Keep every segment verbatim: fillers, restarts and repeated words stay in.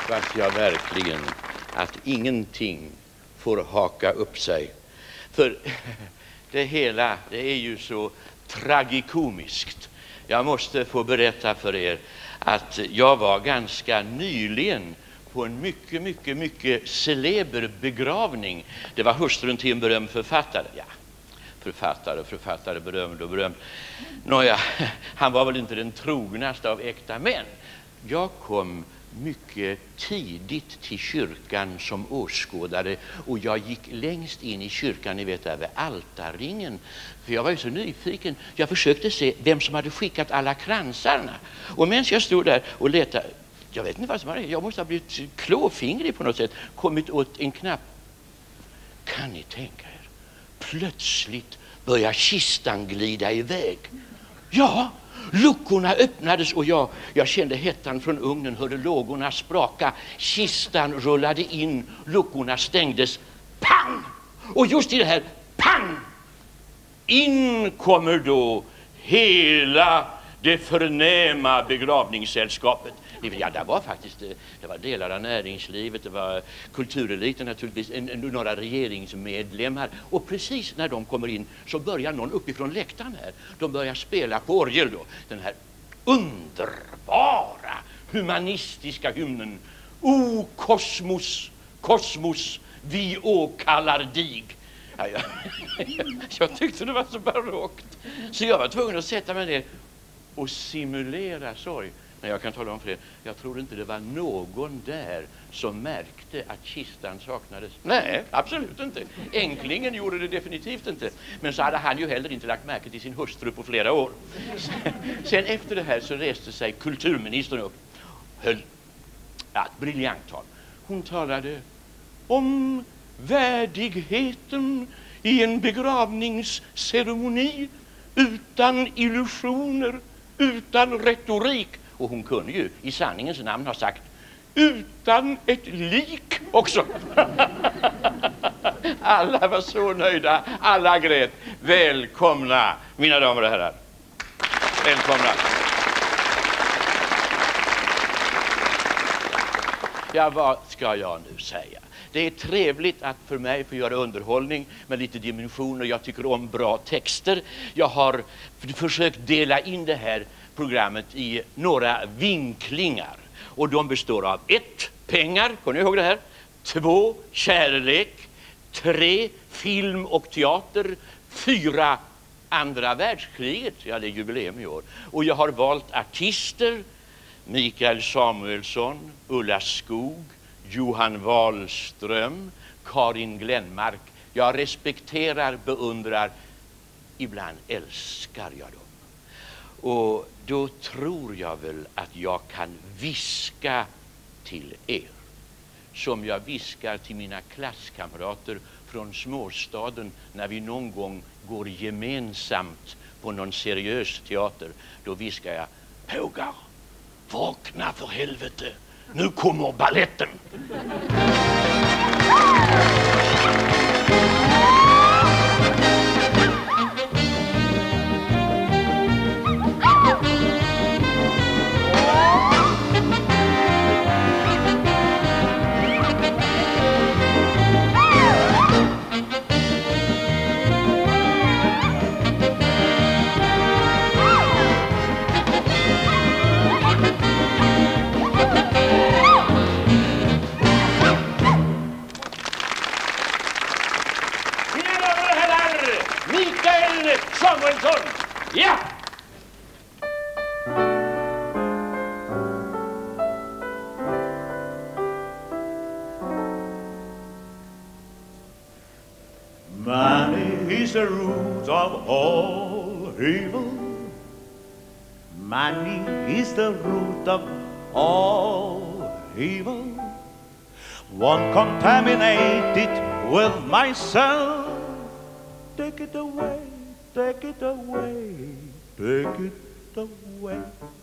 hoppas jag verkligen att ingenting får haka upp sig. För det hela, det är ju så tragikomiskt. Jag måste få berätta för er att jag var ganska nyligen på en mycket, mycket, mycket celeber begravning. Det var hustrun till en berömd författare. Ja, författare, författare, berömd och berömd. Nåja, han var väl inte den trognaste av äkta män. Jag kom mycket tidigt till kyrkan som åskådare och jag gick längst in i kyrkan, ni vet, över altarringen. För jag var ju så nyfiken. Jag försökte se vem som hade skickat alla kransarna. Och medan jag stod där och letade, jag vet inte vad som var det, jag måste ha blivit klåfingrig på något sätt, kommit åt en knapp. Kan ni tänka er? Plötsligt börjar kistan glida iväg. Ja, luckorna öppnades och jag, jag kände hettan från ugnen, hörde lågorna spraka. Kistan rullade in, luckorna stängdes. Pang! Och just i det här pang! In kommer då hela det förnäma begravningssällskapet. Ja, det var faktiskt det var delar av näringslivet, det var kultureliten naturligtvis, en, en, några regeringsmedlemmar. Och precis när de kommer in så börjar någon uppifrån läktaren här. De börjar spela på orgel då. Den här underbara humanistiska hymnen. O kosmos, kosmos, vi åkallar dig. Ja, ja. Jag tyckte det var så barockt. Så jag var tvungen att sätta mig ner och simulera sorg. Nej, jag kan tala om för er, jag tror inte det var någon där som märkte att kistan saknades. Nej, absolut inte. Enklingen gjorde det definitivt inte. Men så hade han ju heller inte lagt märke till sin hustru på flera år. Sen efter det här så reste sig kulturministern upp. Höll ja, ett briljant tal. Hon talade om värdigheten i en begravningsceremoni utan illusioner, utan retorik. Och hon kunde ju i sanningens namn ha sagt utan ett lik också. Alla var så nöjda, alla grät. Välkomna, mina damer och herrar. Välkomna. Ja, vad ska jag nu säga? Det är trevligt att för mig få göra underhållning med lite dimensioner. Jag tycker om bra texter. Jag har försökt dela in det här programmet i några vinklingar. Och de består av ett, pengar, kommer ni ihåg det här? Två, kärlek. Tre, film och teater. Fyra, andra världskriget. Ja, det är jubileum i år. Och jag har valt artister. Mikael Samuelsson, Ulla Skog, Johan Wahlström, Karin Glenmark. Jag respekterar, beundrar, ibland älskar jag dem. Och då tror jag väl att jag kan viska till er som jag viskar till mina klasskamrater från småstaden när vi någon gång går gemensamt på någon seriös teater. Då viskar jag: Pågar, vakna för helvete, nu kommer balletten. Samuelsson, ja! Money is the root of all evil. Money is the root of all evil. Won't contaminate it with myself. Take it away. Take it away, take it away.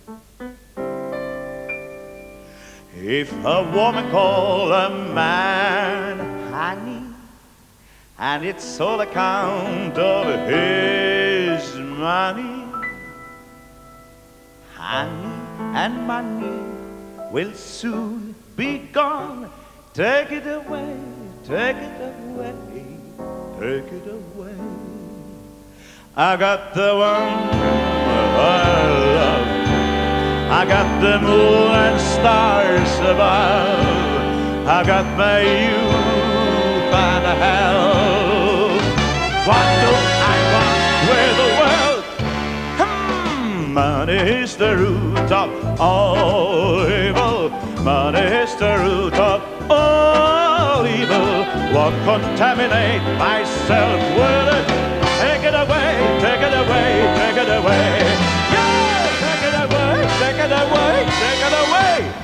If a woman call a man honey, and it's all account of his money, honey and money will soon be gone. Take it away, take it away, take it away. I got the one I love. I got the moon and stars above. I got my youth and health. What do I want with the world? Hmm, money is the root of all evil. Money is the root of all evil. What contaminate myself with it? Take it away, take it away, take it away. Yeah, take it away, take it away, take it away.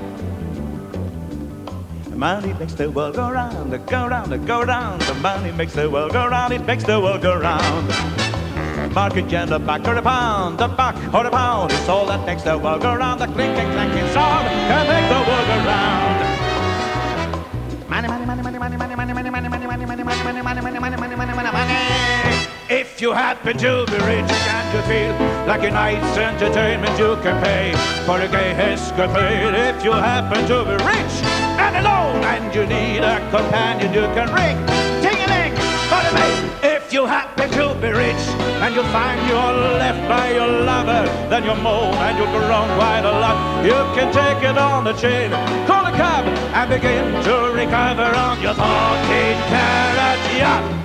Money makes the world go round, go round, go round. The money makes the world go round, it makes the world go round. Market and the back or a pound, the back or a pound. It's all that makes the world go round. The clinking, clanking sound can make the world go round. Money, money, money, money, money, money, money, money, money, money, money, money, money, money, money, money, money, money, money, money. If you happen to be rich and you feel like a night's entertainment you can pay for a gay escapade. If you happen to be rich and alone and you need a companion you can ring ting-a-ling, bada-bing. If you happen to be rich and you find you're left by your lover, then you moan and you groan quite a lot. You can take it on the chin, call a cab and begin to recover on your fourteen carat yacht.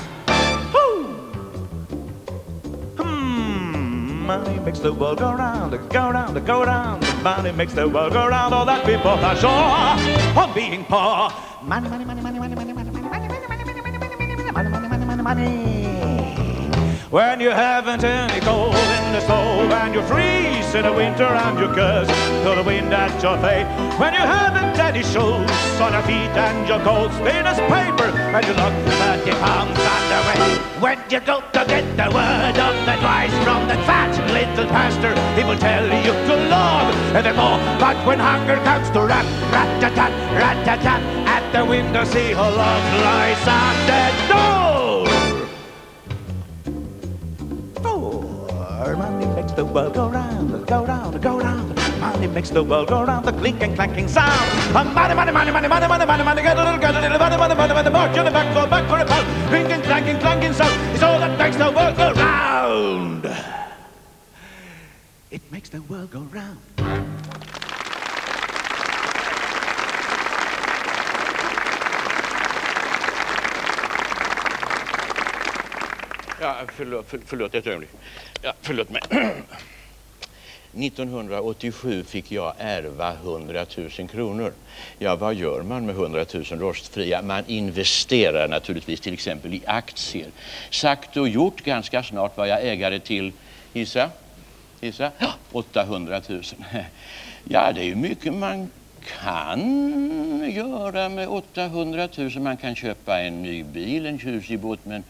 Money makes the world go round, go round, go round. Money makes the world go round. All that people are sure of being poor. Money, money, money, money, money, money, money, money, money, money, money, money, money, money, money, money, money. When you haven't any coal in the stove and you freeze in the winter and you curse to the wind at your fate. When you haven't any shoes on your feet and your coat thin as paper and you look thirty pounds underway. When you go to get the word of advice from that fat little pastor, he will tell you to log evermore. But when hunger comes to rat, rat-a-tat, rat-a-tat, at the window see how love lies on the door. Money makes the world go round, go round, go round. Money makes the world go round, the clinking, clanking sound. Money, money, money, money, money, money, money, money, get a little, get a little, money, money, money, money, march on the back, go back for a pound. Clinking, clanking, clanking sound is all that makes the world go round. It makes the world go round. Ja, förlåt, för, förlåt ett ögonblick. Ja, förlåt mig. nittonhundraåttiosju fick jag ärva hundratusen kronor. Ja, vad gör man med hundratusen rostfria? Man investerar naturligtvis till exempel i aktier. Sagt och gjort, ganska snart var jag ägare till, gissa, gissa, åttahundratusen. Ja, det är ju mycket man kan göra med åttahundratusen. Man kan köpa en ny bil, en tjusig båt, men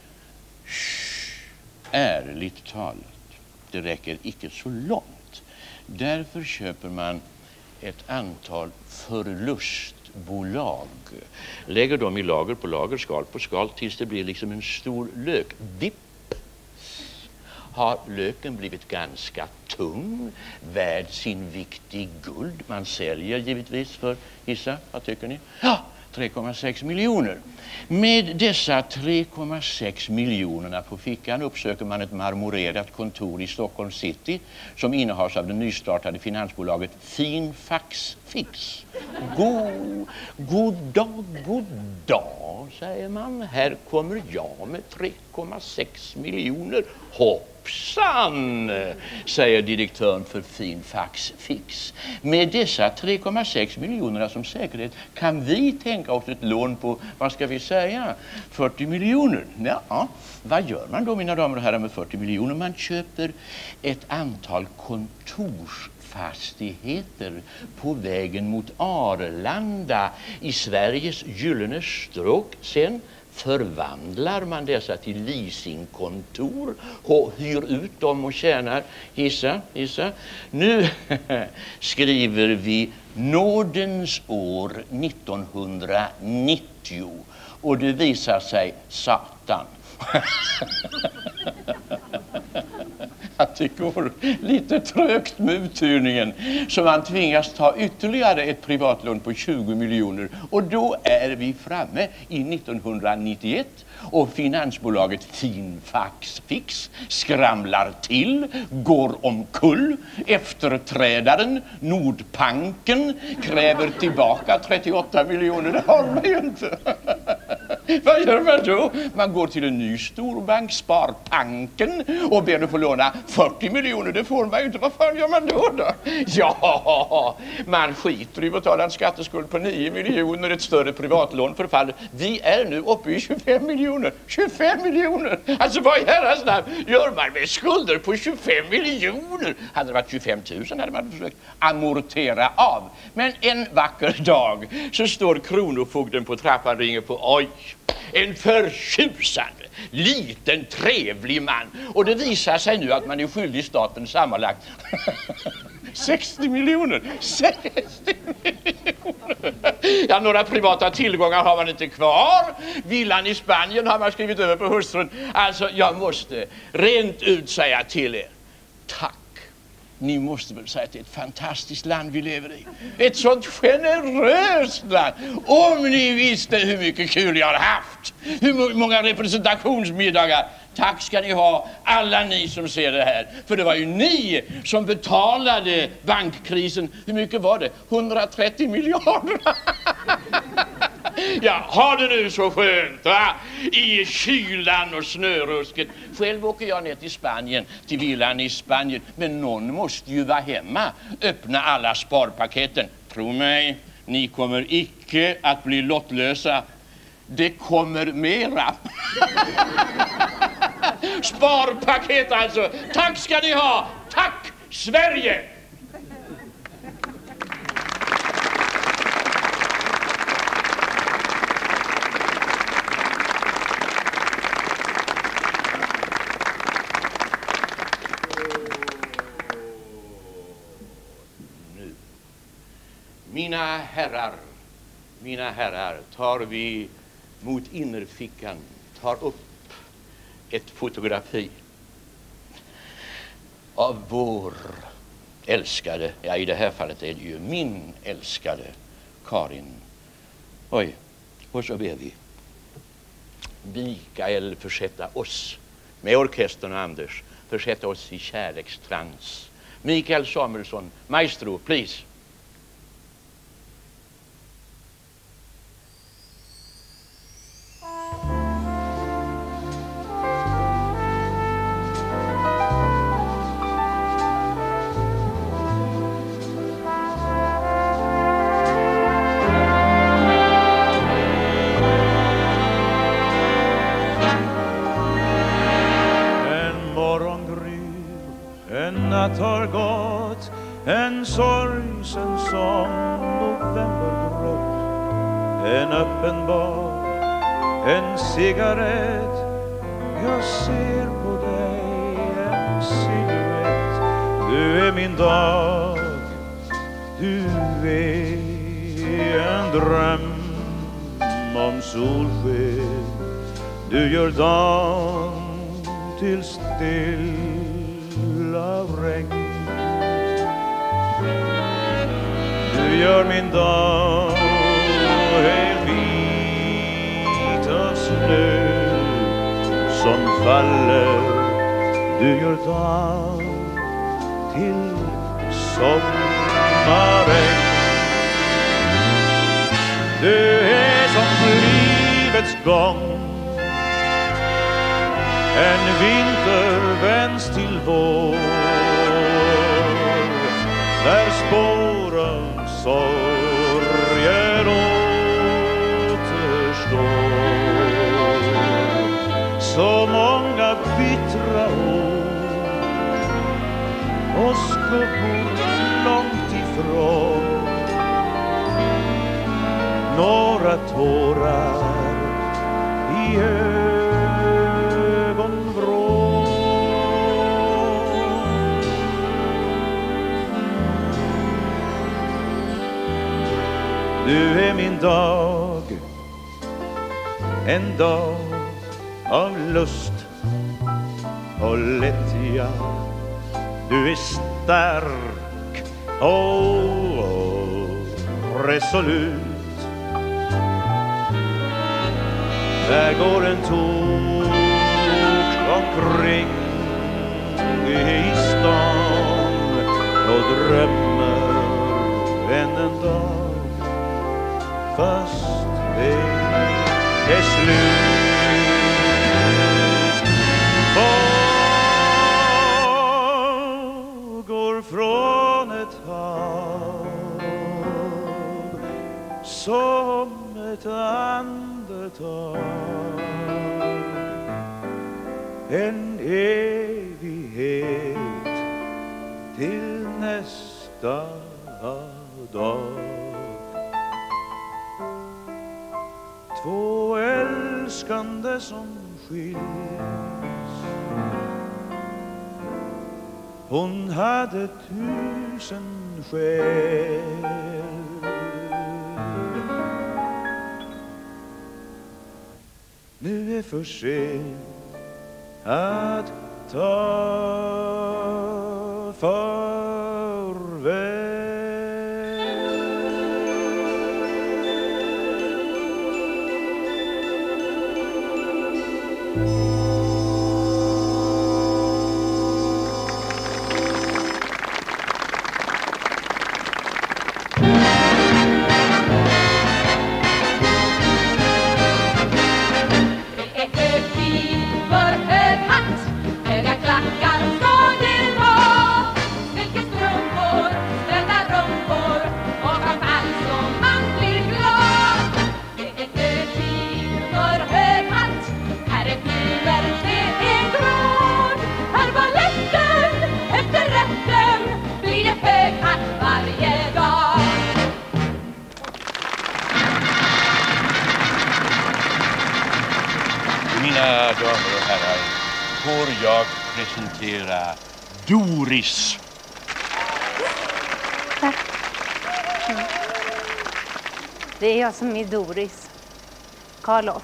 ärligt talat, det räcker icke så långt. Därför köper man ett antal förlustbolag. Lägger dem i lager på lager, skal på skal, tills det blir liksom en stor lök. Vipp! Har löken blivit ganska tung, värd sin vikt i guld. Man säljer givetvis för, gissa, vad tycker ni? Ja! tre komma sex miljoner. Med dessa tre komma sex miljonerna på fickan uppsöker man ett marmorerat kontor i Stockholm city som innehas av det nystartade finansbolaget Finfax Fix. God, god dag, god dag, säger man. Här kommer jag med tre komma sex miljoner. Hoppsan, säger direktören för Finfax Fix. Med dessa tre komma sex miljonerna som säkerhet kan vi tänka oss ett lån på, vad ska vi säga, fyrtio miljoner. Ja, vad gör man då, mina damer och herrar, med fyrtio miljoner? Man köper ett antal kontorsfastigheter på vägen mot Arlanda i Sveriges gyllene stråk. Sen förvandlar man dessa till leasingkontor och hyr ut dem och tjänar, gissa, gissa. Nu skriver vi nådens år nittonhundranittio och det visar sig satan. att det går lite trögt med uthyrningen, så man tvingas ta ytterligare ett privatlån på tjugo miljoner, och då är vi framme i nittonhundranittioett och finansbolaget Finfax Fix skramlar till, går omkull. Efterträdaren Nordpanken kräver tillbaka trettioåtta miljoner. Det har man ju inte. Vad gör man då? Man går till en ny storbank, Sparpanken, och ber att få låna fyrtio miljoner. Det får man ju inte. Vad fan gör man då då? Ja, man skiter i att betala en skatteskuld på nio miljoner, ett större privatlån förfaller. Vi är nu uppe i tjugofem miljoner. tjugofem miljoner! Alltså vad i herrans namn gör man med skulder på tjugofem miljoner? Hade det varit tjugofem tusen hade man försökt amortera av. Men en vacker dag så står kronofogden på trappan och ringer på. Oj, en förtjusande, liten, trevlig man. Och det visar sig nu att man är skyldig staten sammanlagt sextio miljoner. sextio miljoner. Ja, några privata tillgångar har man inte kvar. Villan i Spanien har man skrivit över på hustrun. Alltså, jag måste rent ut säga till er, tack. Ni måste väl säga att det är ett fantastiskt land vi lever i. Ett sånt generöst land. Om ni visste hur mycket kul jag har haft. Hur många representationsmiddagar. Tack ska ni ha, alla ni som ser det här. För det var ju ni som betalade bankkrisen. Hur mycket var det? hundratrettio miljarder. Ja, ha det nu så skönt, va? I kylan och snörusket. Själv åker jag ner till Spanien, till villan i Spanien. Men någon måste ju vara hemma. Öppna alla sparpaketen. Tro mig, ni kommer icke att bli lottlösa. Det kommer mera. Sparpaket alltså. Tack ska ni ha. Tack Sverige. Nu. Mina herrar, mina herrar, tar vi mot innerfickan, tar upp ett fotografi av vår älskade, ja i det här fallet är det ju min älskade Karin. Oj, och så ber vi Mikael försätta oss, med orkestern och Anders, försätta oss i kärlekstrans. Mikael Samuelsson, maestro, please. Har gått en sorgsen som novemberbrott, en öppen bar, en cigarett. Jag ser på dig en cigarett. Du är min dag, du är en dröm om solsken. Du gör dagen till still av regn. Du gör min dag helt vit av snö som faller. Du gör dag till sommarregn. Du är som livets gång, en vinter vänds till vår, där spåren sorger återstår. Så många bittra år och skuggor långt ifrån, några tårar i ögonvrån. Du är min dag, en dag av lust och lättja du är stark och resolut. Där går en tok omkring i stan och drömmer än en dag, fast det är slut. Och går från ett hav som ett andetag, en evighet till nästa dag. Två älskande som skiljs, hon hade tusen skäl. Nu är för sent att ta farväl. Mina damer och herrar, får jag presentera Doris. Tack. Mm. Det är jag som är Doris Karloff.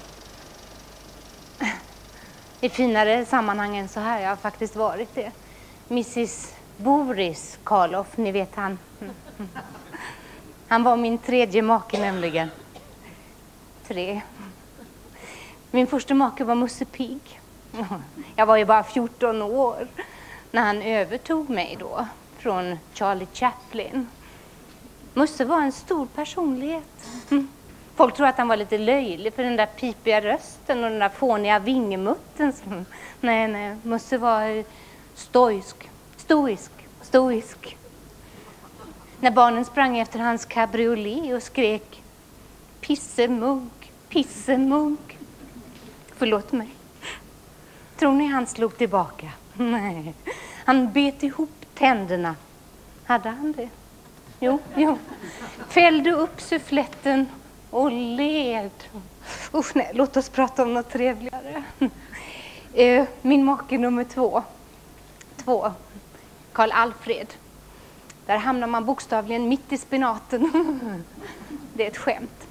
I finare sammanhang än så här, jag har faktiskt varit det. missis Boris Karloff, ni vet han. Han var min tredje make nämligen. Tre. Min första make var Musse Pigg. Jag var ju bara fjorton år när han övertog mig då från Charlie Chaplin. Musse var en stor personlighet. Folk tror att han var lite löjlig för den där pipiga rösten och den där fåniga vingemutten. Nej, nej. Musse var stoisk, stoisk, stoisk. När barnen sprang efter hans cabriolet och skrek pissemugg, pissemugg. Förlåt mig. Tror ni han slog tillbaka? Nej. Han bet ihop tänderna. Hade han det? Jo, jo. Fällde upp suffletten och led. Usch, nej, låt oss prata om något trevligare. Min make nummer två. Två. Karl Alfred. Där hamnar man bokstavligen mitt i spinaten. Det är ett skämt.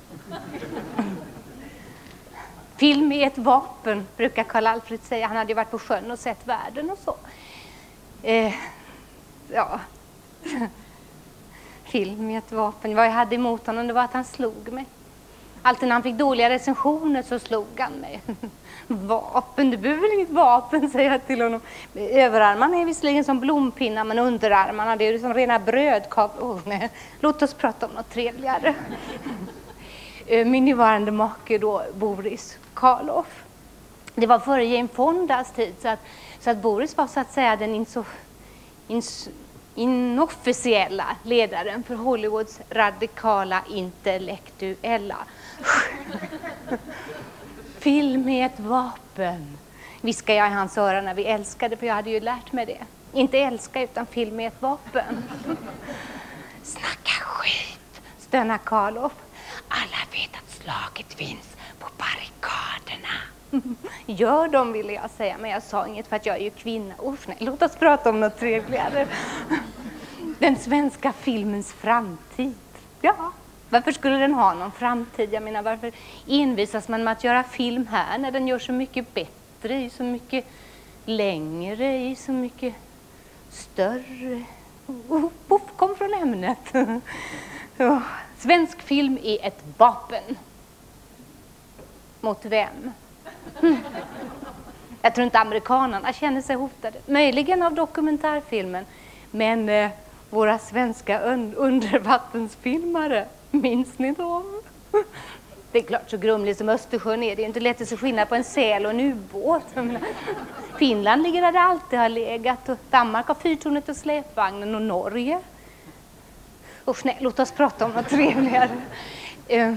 Film är ett vapen, brukar Karl Alfred säga. Han hade ju varit på sjön och sett världen och så. Eh, ja. Film är ett vapen. Vad jag hade emot honom, det var att han slog mig. Alltid när han fick dåliga recensioner så slog han mig. Vapen, du behöver väl inget vapen, säger jag till honom. Överarmarna är visserligen som blompinnar, men underarmarna, det är ju som rena brödkav. Oh, nej. Låt oss prata om något trevligare. Min nuvarande make då, Boris Karloff. Det var före Jane Fondas tid, så att, så att Boris var så att säga den inso, ins, inofficiella ledaren för Hollywoods radikala intellektuella. Film är ett vapen, viskade jag i hans öra när vi älskade, för jag hade ju lärt mig det. Inte älska, utan film är ett vapen. Snacka skit, stönar Karloff. Alla vet att slaget finns på barrikaderna. Gör de, ville jag säga, men jag sa inget för att jag är ju kvinna. Usch, nej, låt oss prata om något trevligare. Den svenska filmens framtid. Ja, varför skulle den ha någon framtid? Jag menar, varför envisas man med att göra film här när den gör så mycket bättre, så mycket längre, så mycket större. Oh, Boff kom från ämnet. Oh, svensk film är ett vapen. Mot vem? Hm. Jag tror inte amerikanerna känner sig hotade. Möjligen av dokumentärfilmen. Men eh, våra svenska un- undervattensfilmare, minns ni dem? Det är klart, så grumlig som Östersjön är. Det är inte lätt att se skillnad på en säl och en ubåt. Finland ligger där det alltid har legat. Och Danmark har fyrtornet och släpvagnen. Och Norge. Usch nej, låt oss prata om något trevligare. Uh,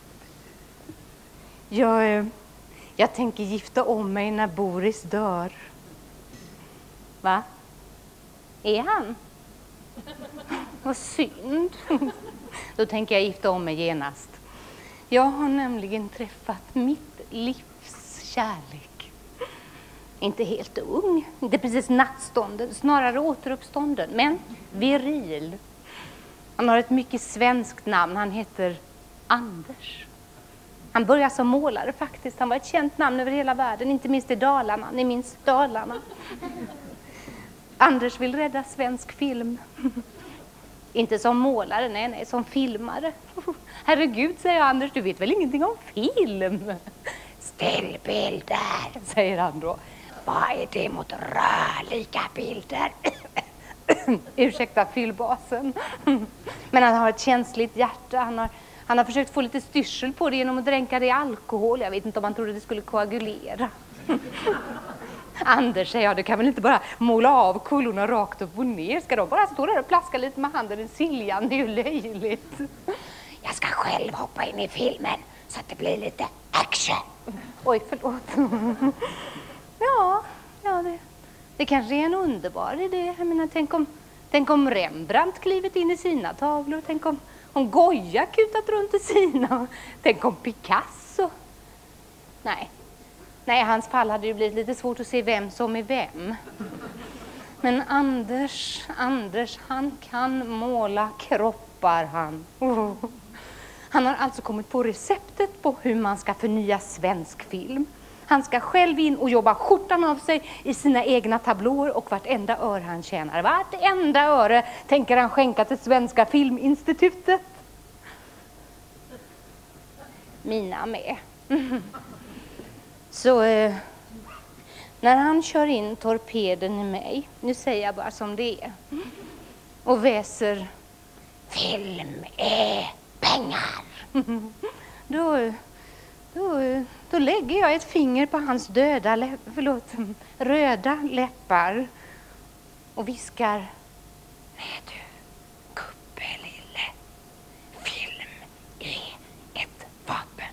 jag, uh, jag tänker gifta om mig när Boris dör. Va? Är han? Vad synd. Då tänker jag gifta om mig genast. Jag har nämligen träffat mitt livs kärlek. Inte helt ung, inte precis nattstånden, snarare återuppstånden, men viril. Han har ett mycket svenskt namn, han heter Anders. Han började som målare faktiskt, han var ett känt namn över hela världen, inte minst i Dalarna, ni minns Dalarna. Anders vill rädda svensk film. Inte som målare, nej, nej, som filmare. Herregud, säger Anders, du vet väl ingenting om film? Stillbilder, säger han då. Vad är det mot rörliga bilder? Ursäkta fyllbasen. Men han har ett känsligt hjärta. Han har, han har försökt få lite styrsel på det genom att dränka det i alkohol. Jag vet inte om han trodde det skulle koagulera. Anders, säger jag, du kan väl inte bara måla av kullorna rakt upp och ner? Ska de bara stå där och plaska lite med handen i siljan? Det är ju löjligt. Jag ska själv hoppa in i filmen så att det blir lite action. Oj, förlåt. Ja, ja det, det kanske är en underbar idé. Jag menar, tänk om, tänk om Rembrandt klivit in i sina tavlor. Tänk om, om Goya kutat runt i sina. Tänk om Picasso. Nej. Nej, i hans fall hade det blivit lite svårt att se vem som är vem. Men Anders, Anders, han kan måla kroppar, han. Oh. Han har alltså kommit på receptet på hur man ska förnya svensk film. Han ska själv in och jobba skjortan av sig i sina egna tablåer och vartenda öre han tjänar. Vartenda öre tänker han skänka till Svenska Filminstitutet. Mina med. Så eh, när han kör in torpeden i mig, nu säger jag bara som det är, och väser film är pengar, då, då, då lägger jag ett finger på hans döda läpp, förlåt, röda läppar och viskar: nej du, gubbelille, film är ett vapen.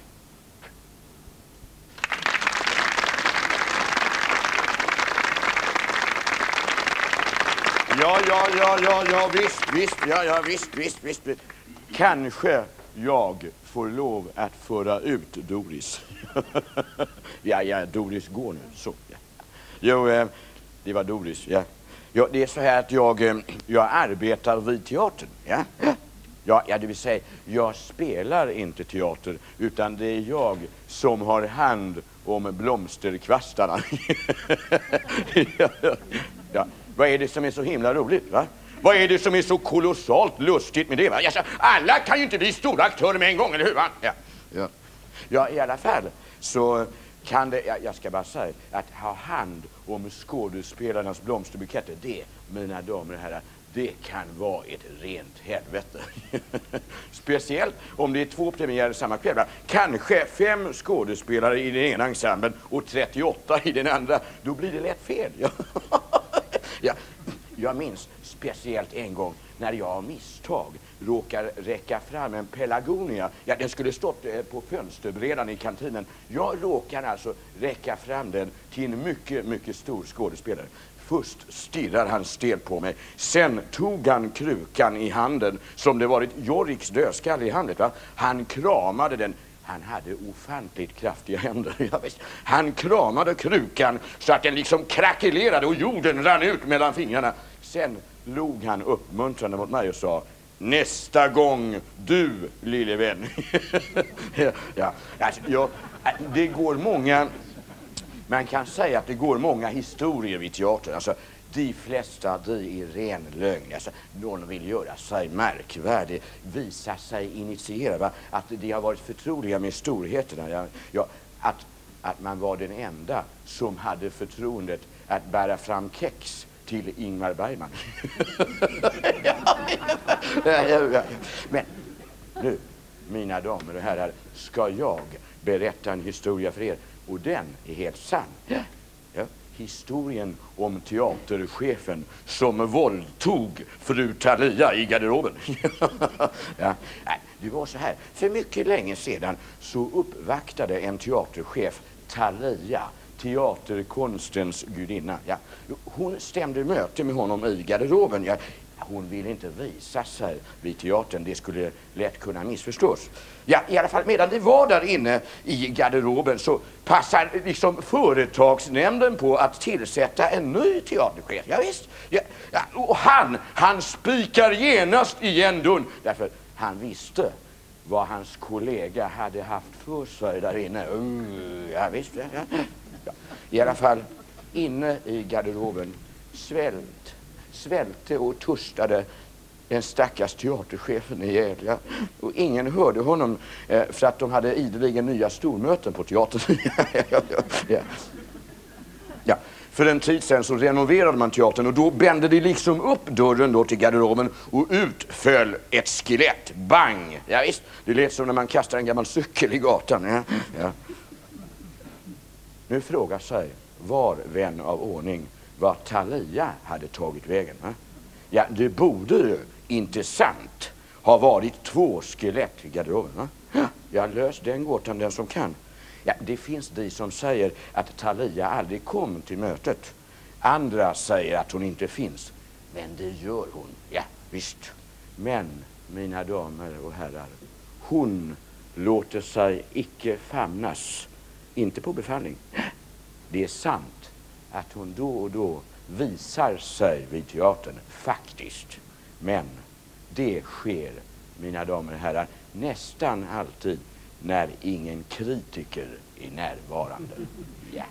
Ja, ja, ja, ja, ja, visst, visst, ja, ja, visst, visst, visst. Kanske jag får lov att föra ut Doris. ja, ja, Doris går nu, så. Ja. Jo, eh, det var Doris, ja. Ja, det är så här att jag, eh, jag arbetar vid teatern, ja. Ja, ja, det vill säga, jag spelar inte teater, utan det är jag som har hand om blomsterkvastarna. ja, ja, ja. Vad är det som är så himla roligt, va? Vad är det som är så kolossalt lustigt med det, va? Alltså, alla kan ju inte bli stora aktörer med en gång, eller hur, va? Ja, ja. Ja, i alla fall så kan det, jag, jag ska bara säga, att ha hand om skådespelarnas blomsterbuketter, det, mina damer och herrar, det kan vara ett rent helvete. Speciellt om det är två premiärer samma kväll. Kanske fem skådespelare i den ena ensemblen och trettioåtta i den andra. Då blir det lätt fel. Ja, jag minns speciellt en gång när jag av misstag råkar räcka fram en pelargonia. Ja, den skulle stått på fönsterbrädan i kantinen. Jag råkar alltså räcka fram den till en mycket, mycket stor skådespelare. Först stirrar han stel på mig. Sen tog han krukan i handen som det varit Jorriks dödskalle i handen, va? Han kramade den. Han hade ofantligt kraftiga händer. Ja, visst. Han kramade krukan så att den liksom krackelerade och jorden rann ut mellan fingrarna. Sen log han uppmuntrande mot mig och sa: nästa gång du, lille vän. ja, ja. Alltså, ja, det går många... Man kan säga att det går många historier vid teatern. Alltså, De flesta, de är ren lögn. Alltså, någon vill göra sig märkvärdig, visa sig initierad. Va? Att de har varit förtroliga med storheterna. Ja, ja, att, att man var den enda som hade förtroendet att bära fram kex till Ingmar Bergman. ja, ja, ja. Men nu, mina damer och herrar, ska jag berätta en historia för er. Och den är helt sann. Ja. Historien om teaterchefen som våldtog fru Thalia i garderoben. ja. Det var så här. För mycket länge sedan så uppvaktade en teaterchef Thalia, teaterkonstens gudinna. Ja. Hon stämde möte med honom i garderoben. Ja. Hon ville inte visa sig vid teatern. Det skulle lätt kunna missförstås. Ja, i alla fall medan det var där inne i garderoben så passar liksom företagsnämnden på att tillsätta en ny teaterchef. Ja, visst. Ja, ja, och han, han spikar genast igen dörren. Därför han visste vad hans kollega hade haft för sig där inne. Uh, ja, visst. Ja, ja. Ja. I alla fall inne i garderoben svält. Svälte och törstade en stackars teaterchefen ihjäl. Ja. Och ingen hörde honom eh, för att de hade ideligen nya stormöten på teatern. ja, ja, ja. Ja. För en tid sedan så renoverade man teatern och då bände de liksom upp dörren då till garderoben och ut föll ett skelett. Bang! Ja, visst, det lät som när man kastar en gammal cykel i gatan. Ja. Ja. Nu frågar sig var vän av ordning vad Thalia hade tagit vägen. Va? Ja, det borde ju, inte sant, ha varit två skelett i garderoben. Va? Ja, jag löst den gåtan den som kan. Ja, det finns de som säger att Thalia aldrig kom till mötet. Andra säger att hon inte finns. Men det gör hon. Ja, visst. Men, mina damer och herrar, hon låter sig icke famnas. Inte på befallning. Det är sant att hon då och då visar sig vid teatern, faktiskt. Men det sker, mina damer och herrar, nästan alltid när ingen kritiker är närvarande. Ja.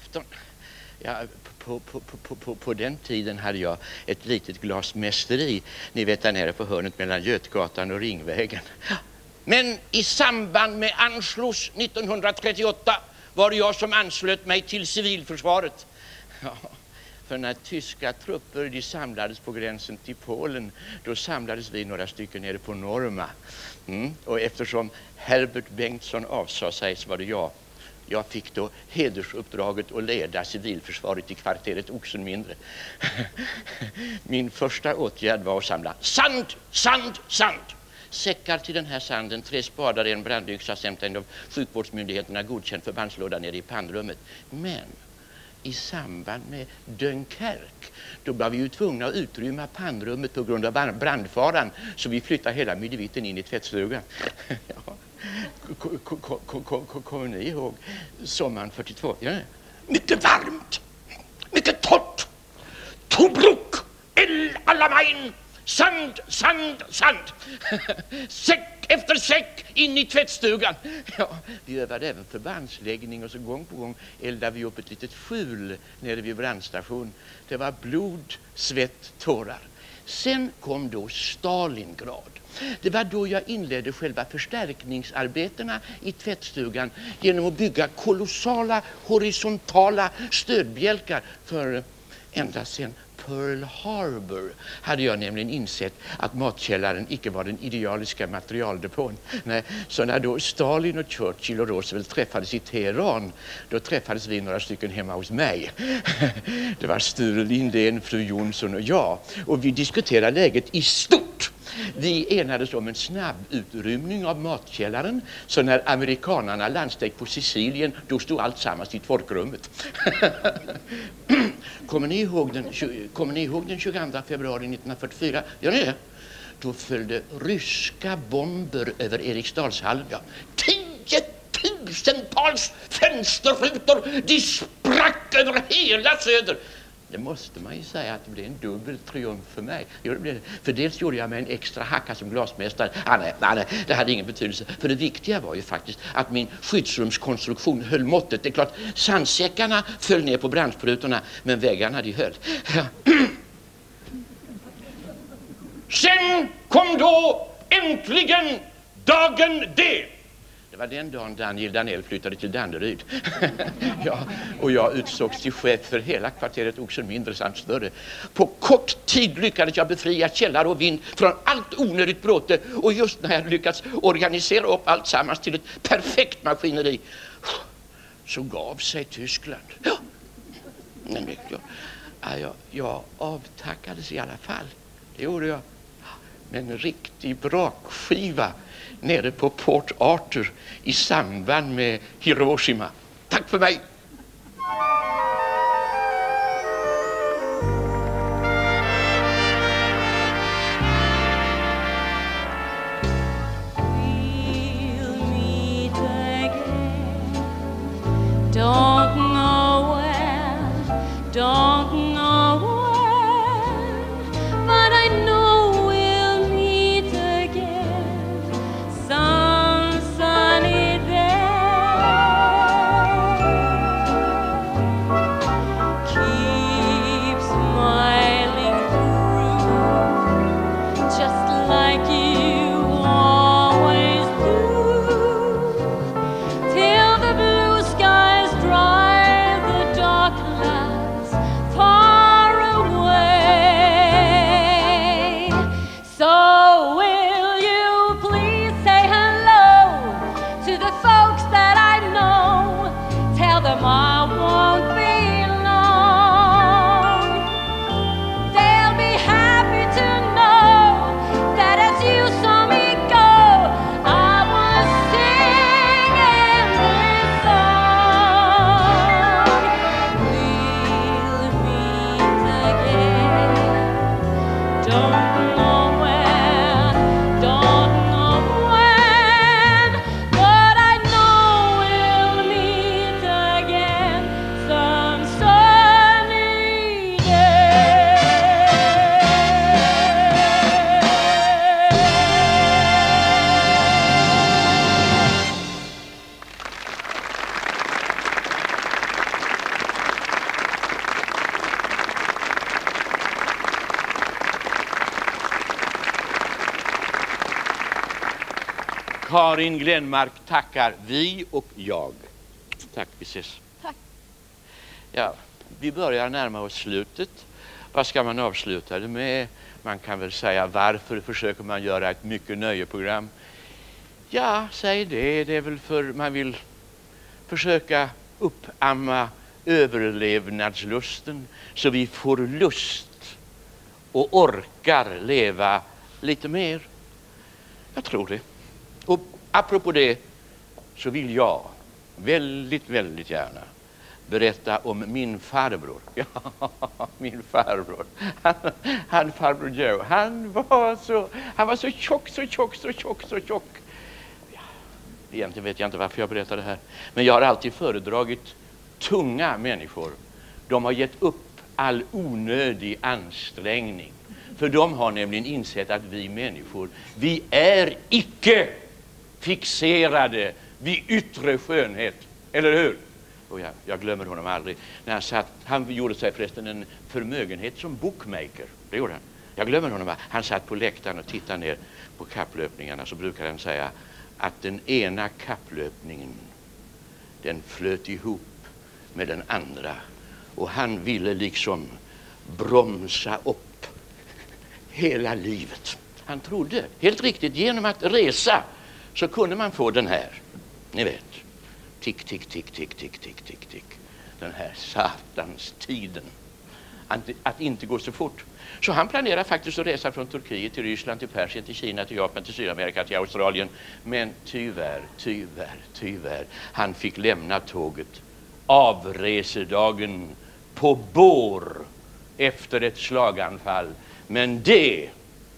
afton. Ja, på, på, på, på, på den tiden hade jag ett litet glasmästeri, ni vet, där nere på hörnet mellan Götgatan och Ringvägen. Men i samband med Anschluss nittonhundratrettioåtta var det jag som anslöt mig till civilförsvaret. Ja, för när tyska trupper de samlades på gränsen till Polen, då samlades vi några stycken nere på Norma. Mm. Och eftersom Herbert Bengtsson avsade sig, så var det jag. Jag fick då hedersuppdraget att leda civilförsvaret i kvarteret Oxenmindre. Min första åtgärd var att samla sand, sand, sand. Säckar till den här sanden, tre spadar, en brandyxa samt en av sjukvårdsmyndigheterna godkänd förbandslåda nere i pannrummet. Men i samband med Dunkerque, då var vi ju tvungna att utrymma pannrummet på grund av brandfaran, så vi flyttade hela midevitten in i tvättstugan. Ja. Kommer ni ihåg sommaren fyrtiotvå? Ja. Mycket varmt, mycket torrt. Tobruk, El Alamein, sand, sand, sand. Säck efter säck in i tvättstugan. Ja, vi övade även förbandsläggning, och så gång på gång eldade vi upp ett litet skjul nere vid brandstation. Det var blod, svett, tårar. Sen kom då Stalingrad. Det var då jag inledde själva förstärkningsarbetena i tvättstugan genom att bygga kolossala horisontala stödbjälkar. För ända sedan Pearl Harbor hade jag nämligen insett att matkällaren icke var den idealiska materialdepån. Nej, så när då Stalin och Churchill och Roosevelt träffades i Teheran, då träffades vi några stycken hemma hos mig. Det var Sture Lindén, fru Jonsson och jag. Och vi diskuterade läget i stort. Vi enades om en snabb utrymning av matkällaren, så när amerikanerna landsteg på Sicilien, då stod allt sammans i torkrummet. Kommer ni ihåg den, kommer ni ihåg den tjugoandra februari nittonhundrafyrtiofyra? Ja, det är. Då följde ryska bomber över Eriksdalshallen. Ja. Tiotusentals fönsterrutor, de sprack över hela söder. Det måste man ju säga att det blev en dubbel triumf för mig. Jo, det blev, för dels gjorde jag mig en extra hacka som glasmästare. Ah, nej, nej, det hade ingen betydelse. För det viktiga var ju faktiskt att min skyddsrumskonstruktion höll måttet. Det är klart, sandsäckarna föll ner på brandsprutorna, men väggarna de höll. Ja. Sen kom då äntligen dagen D. Det var den dagen Daniel Danell flyttade till Danderyd. Ja, och jag utsågs till chef för hela kvarteret Oxenmindre samt större. På kort tid lyckades jag befria källare och vind från allt onödigt bråte, och just när jag lyckats organisera upp allt sammans till ett perfekt maskineri, så gav sig Tyskland. Ja, men jag, jag, jag avtackades i alla fall. Det gjorde jag. Men en riktig brakskiva nere på Port Arthur i samband med Hiroshima. Tack för mig! Don't know where, don't know when, but I know we'll meet again some sunny day. Karin Glenmark tackar, vi och jag. Tack, vi ses. Tack. Ja, vi börjar närma oss slutet. Vad ska man avsluta det med? Man kan väl säga, varför försöker man göra ett mycket nöjeprogram? Ja, säg det. Det är väl för man vill försöka uppamma överlevnadslusten så vi får lust och orkar leva lite mer. Jag tror det. Och apropå det så vill jag väldigt, väldigt gärna berätta om min farbror. Ja, min farbror. Han, han farbror Joe. Han var så, han var så tjock, så tjock, så tjock, så tjock. Ja, egentligen vet jag inte varför jag berättar det här. Men jag har alltid föredragit tunga människor. De har gett upp all onödig ansträngning. För de har nämligen insett att vi människor, vi är icke fixerade vid yttre skönhet. Eller hur? Och jag, jag glömmer honom aldrig. När han, satt, han gjorde sig förresten en förmögenhet som bookmaker. Det gjorde han. Jag glömmer honom. Han satt på läktaren och tittade ner på kapplöpningarna. Så brukar han säga att den ena kapplöpningen, den flöt ihop med den andra. Och han ville liksom bromsa upp hela livet. Han trodde, helt riktigt, genom att resa så kunde man få den här. Ni vet. Tick, tick, tick, tick, tick, tick, tick, tick. Den här satans tiden. Att, att inte gå så fort. Så han planerar faktiskt att resa från Turkiet till Ryssland, till Persien, till Kina, till Japan, till Sydamerika, till Australien. Men tyvärr, tyvärr, tyvärr. Han fick lämna tåget avresedagen på bår efter ett slaganfall. Men det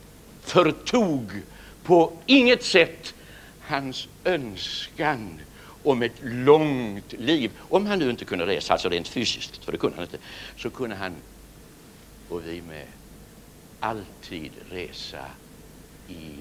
förtog på inget sätt hans önskan om ett långt liv. Om han nu inte kunde resa, alltså rent fysiskt, för det kunde han inte, så kunde han och vi med alltid resa i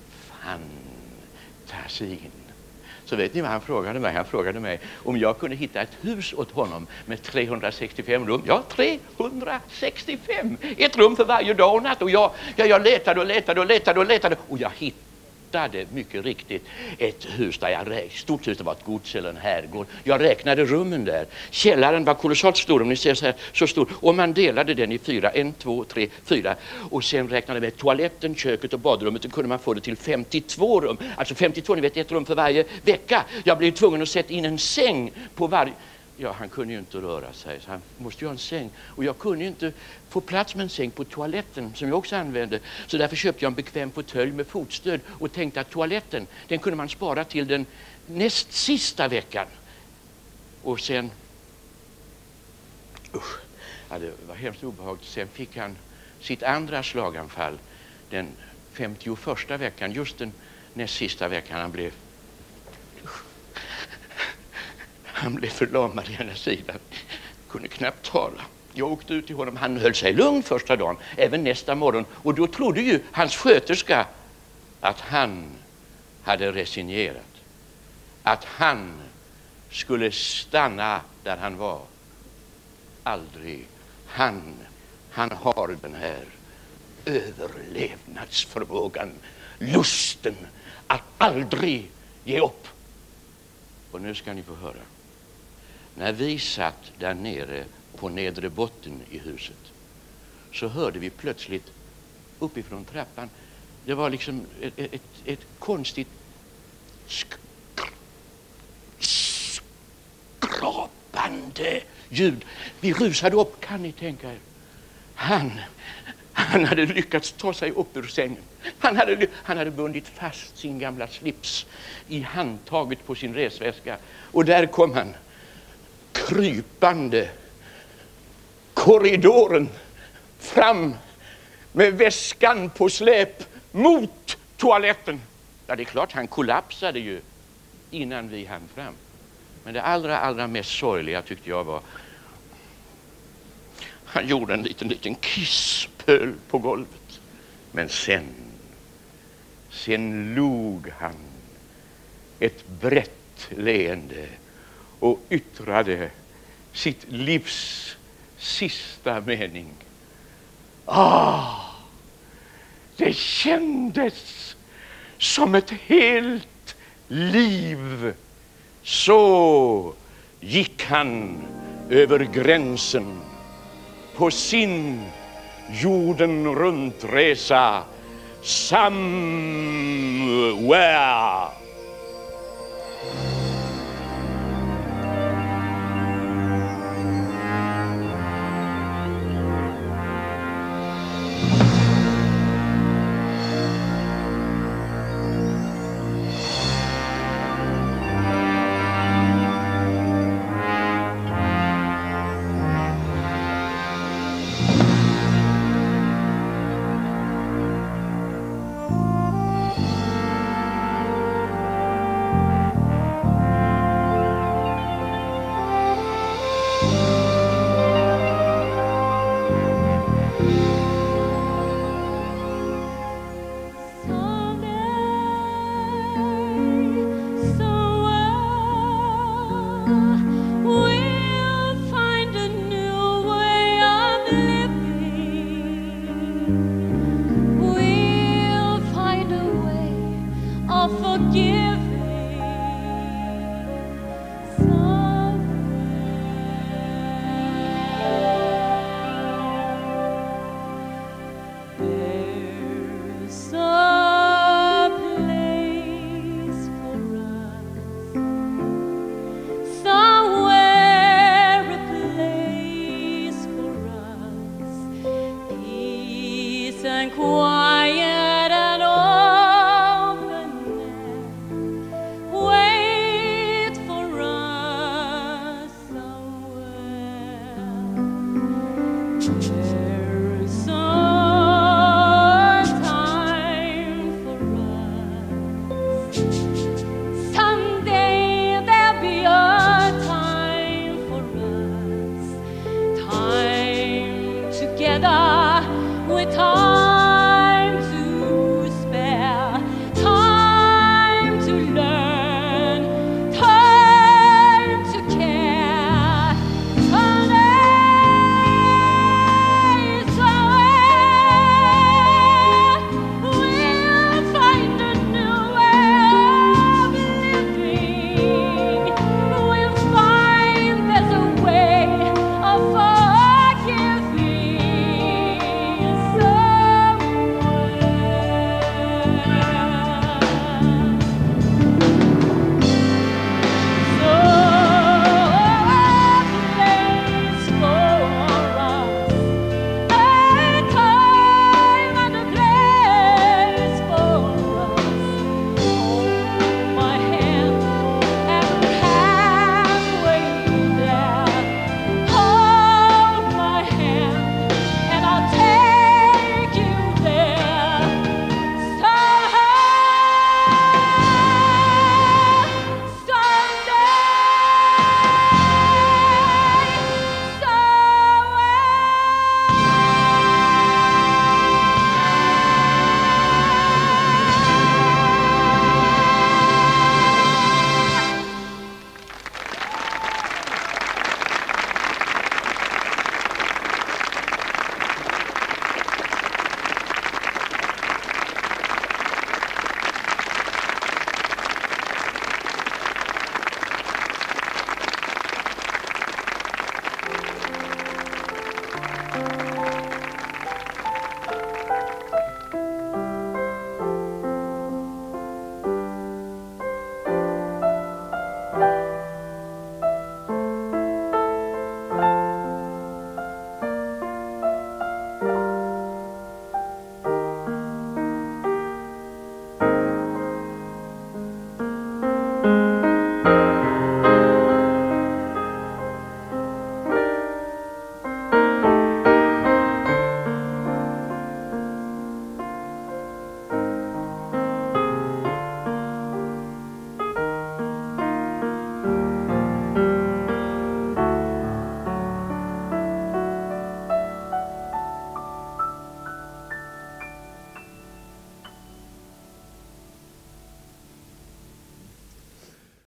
fantasin. Så vet ni vad han frågade mig? Han frågade mig om jag kunde hitta ett hus åt honom med trehundrasextiofem rum. Ja, trehundrasextiofem! Ett rum för varje dag och natt. Och jag, jag, jag letade och letade och letade och letade. Och jag hittade mycket riktigt ett hus där jag räknade. Stort hus, det var ett gods eller en herrgård. Jag räknade rummen där. Källaren var kolossalt stor, om ni ser så här, så stor. Och man delade den i fyra. En, två, tre, fyra. Och sen räknade med toaletten, köket och badrummet. Då kunde man få det till femtiotvå rum. Alltså femtiotvå, ni vet, ett rum för varje vecka. Jag blev tvungen att sätta in en säng på varje... Ja, han kunde ju inte röra sig, så han måste ju ha en säng. Och jag kunde ju inte få plats med en säng på toaletten, som jag också använde. Så därför köpte jag en bekväm fåtölj med fotstöd och tänkte att toaletten, den kunde man spara till den näst sista veckan. Och sen... Usch, ja, det var hemskt obehagligt. Sen fick han sitt andra slaganfall den femtioförsta veckan, just den näst sista veckan. Han blev... Han blev förlamad i ena sidan. Kunde knappt tala. Jag åkte ut till honom. Han höll sig lugn första dagen. Även nästa morgon. Och då trodde ju hans sköterska att han hade resignerat. Att han skulle stanna där han var. Aldrig. Han, han har den här överlevnadsförmågan. Lusten att aldrig ge upp. Och nu ska ni få höra. När vi satt där nere på nedre botten i huset så hörde vi plötsligt uppifrån trappan, det var liksom ett, ett, ett konstigt sk skrapande ljud. Vi rusade upp, kan ni tänka er. Han, han hade lyckats ta sig upp ur sängen. Han hade, han hade bundit fast sin gamla slips i handtaget på sin resväska. Och där kom han, krypande korridoren fram med väskan på släp mot toaletten. Ja, det är klart, han kollapsade ju innan vi hann fram. Men det allra, allra mest sorgliga tyckte jag var, han gjorde en liten, liten kisspöl på golvet. Men sen, sen log han ett brett leende och yttrade sitt livs sista mening. Ah, det kändes som ett helt liv, så gick han över gränsen på sin jorden runtresa somewhere